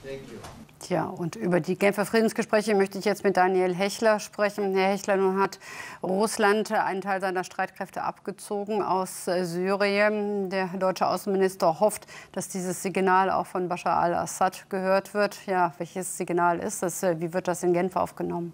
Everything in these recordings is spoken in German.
Tja, und über die Genfer Friedensgespräche möchte ich jetzt mit Daniel Hechler sprechen. Herr Hechler, nun hat Russland einen Teil seiner Streitkräfte abgezogen aus Syrien. Der deutsche Außenminister hofft, dass dieses Signal auch von Bashar al-Assad gehört wird. Ja, welches Signal ist das? Wie wird das in Genf aufgenommen?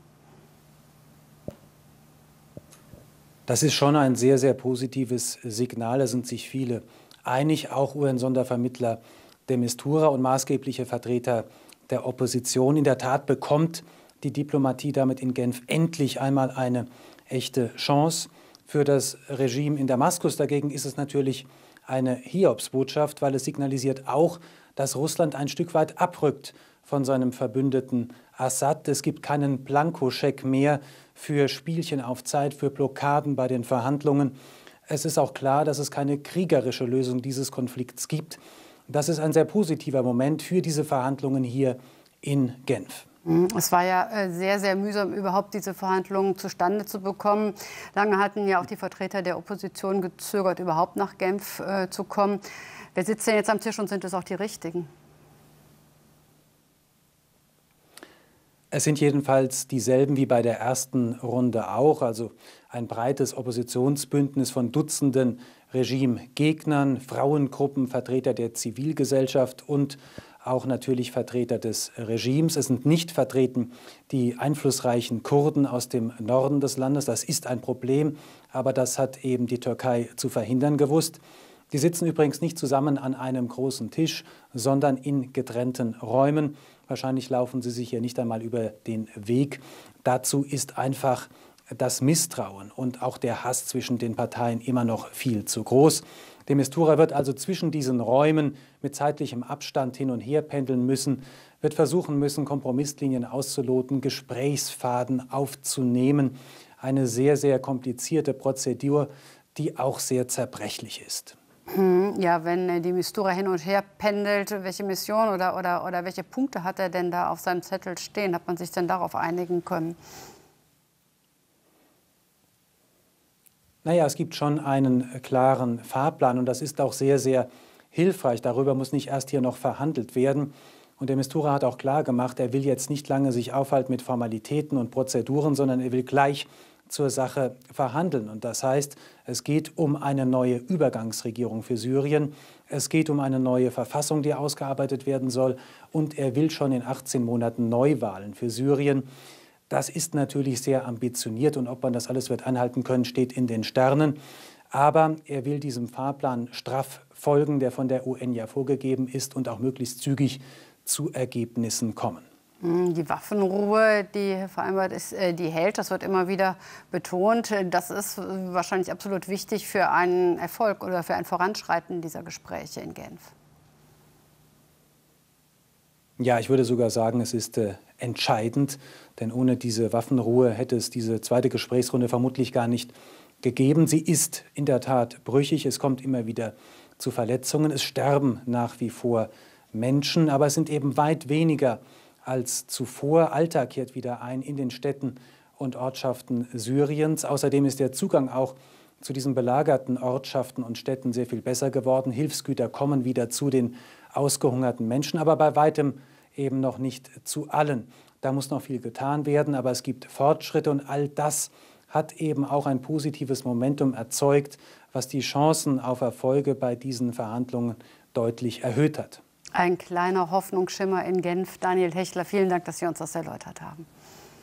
Das ist schon ein sehr, sehr positives Signal. Da sind sich viele einig, auch UN-Sondervermittler de Mistura und maßgebliche Vertreter der Opposition. In der Tat bekommt die Diplomatie damit in Genf endlich einmal eine echte Chance. Für das Regime in Damaskus dagegen ist es natürlich eine Hiobsbotschaft, weil es signalisiert auch, dass Russland ein Stück weit abrückt von seinem Verbündeten Assad. Es gibt keinen Blankoscheck mehr für Spielchen auf Zeit, für Blockaden bei den Verhandlungen. Es ist auch klar, dass es keine kriegerische Lösung dieses Konflikts gibt. Das ist ein sehr positiver Moment für diese Verhandlungen hier in Genf. Es war ja sehr, sehr mühsam, überhaupt diese Verhandlungen zustande zu bekommen. Lange hatten ja auch die Vertreter der Opposition gezögert, überhaupt nach Genf zu kommen. Wer sitzt denn jetzt am Tisch und sind es auch die Richtigen? Es sind jedenfalls dieselben wie bei der ersten Runde auch, also ein breites Oppositionsbündnis von Dutzenden Regimegegnern, Frauengruppen, Vertreter der Zivilgesellschaft und auch natürlich Vertreter des Regimes. Es sind nicht vertreten die einflussreichen Kurden aus dem Norden des Landes. Das ist ein Problem, aber das hat eben die Türkei zu verhindern gewusst. Die sitzen übrigens nicht zusammen an einem großen Tisch, sondern in getrennten Räumen. Wahrscheinlich laufen sie sich hier nicht einmal über den Weg. Dazu ist einfach das Misstrauen und auch der Hass zwischen den Parteien immer noch viel zu groß. De Mistura wird also zwischen diesen Räumen mit zeitlichem Abstand hin und her pendeln müssen, wird versuchen müssen, Kompromisslinien auszuloten, Gesprächsfaden aufzunehmen. Eine sehr, sehr komplizierte Prozedur, die auch sehr zerbrechlich ist. Ja, wenn die Mistura hin und her pendelt, welche Mission oder welche Punkte hat er denn da auf seinem Zettel stehen? Hat man sich denn darauf einigen können? Naja, es gibt schon einen klaren Fahrplan und das ist auch sehr, sehr hilfreich. Darüber muss nicht erst hier noch verhandelt werden. Und der Mistura hat auch klar gemacht, er will jetzt nicht lange sich aufhalten mit Formalitäten und Prozeduren, sondern er will gleich zur Sache verhandeln. Und das heißt, es geht um eine neue Übergangsregierung für Syrien. Es geht um eine neue Verfassung, die ausgearbeitet werden soll. Und er will schon in 18 Monaten Neuwahlen für Syrien. Das ist natürlich sehr ambitioniert. Und ob man das alles wird anhalten können, steht in den Sternen. Aber er will diesem Fahrplan straff folgen, der von der UN ja vorgegeben ist, und auch möglichst zügig zu Ergebnissen kommen. Die Waffenruhe, die vereinbart ist, die hält, das wird immer wieder betont. Das ist wahrscheinlich absolut wichtig für einen Erfolg oder für ein Voranschreiten dieser Gespräche in Genf. Ja, ich würde sogar sagen, es ist entscheidend, denn ohne diese Waffenruhe hätte es diese zweite Gesprächsrunde vermutlich gar nicht gegeben. Sie ist in der Tat brüchig, es kommt immer wieder zu Verletzungen, es sterben nach wie vor Menschen, aber es sind eben weit weniger als zuvor. Alltag kehrt wieder ein in den Städten und Ortschaften Syriens. Außerdem ist der Zugang auch zu diesen belagerten Ortschaften und Städten sehr viel besser geworden. Hilfsgüter kommen wieder zu den ausgehungerten Menschen, aber bei weitem eben noch nicht zu allen. Da muss noch viel getan werden, aber es gibt Fortschritte und all das hat eben auch ein positives Momentum erzeugt, was die Chancen auf Erfolge bei diesen Verhandlungen deutlich erhöht hat. Ein kleiner Hoffnungsschimmer in Genf. Daniel Hechler, vielen Dank, dass Sie uns das erläutert haben.